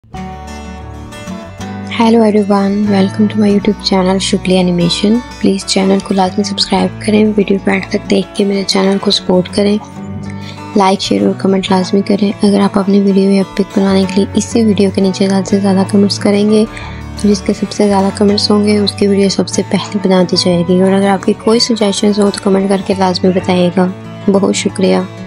Hello everyone, welcome to my YouTube channel Shukli animation. Please channel को लाजमी subscribe करें, video को एंड तक देख के मेरे चैनल को सपोर्ट करें, लाइक शेयर और कमेंट लाजमी करें। अगर आप अपनी वीडियो या पिक बनाने के लिए इसी वीडियो के नीचे ज़्यादा से ज़्यादा कमेंट्स करेंगे तो जिसके सबसे ज़्यादा कमेंट्स होंगे उसकी वीडियो सबसे पहले बना दी जाएगी। और अगर आपकी कोई सजेशंस हो तो कमेंट करके लाजमी बताइएगा। बहुत शुक्रिया।